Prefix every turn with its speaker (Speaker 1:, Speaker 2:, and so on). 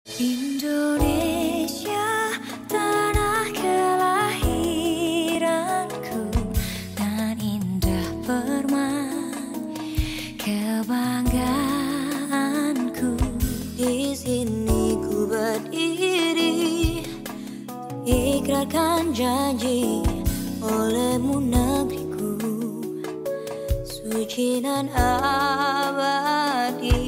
Speaker 1: Indonesia, tanah kelahiranku, nan indah permai kebanggaanku. Di sini ku berdiri, ikrarkan janji olehmu negeriku, suci nan abadi.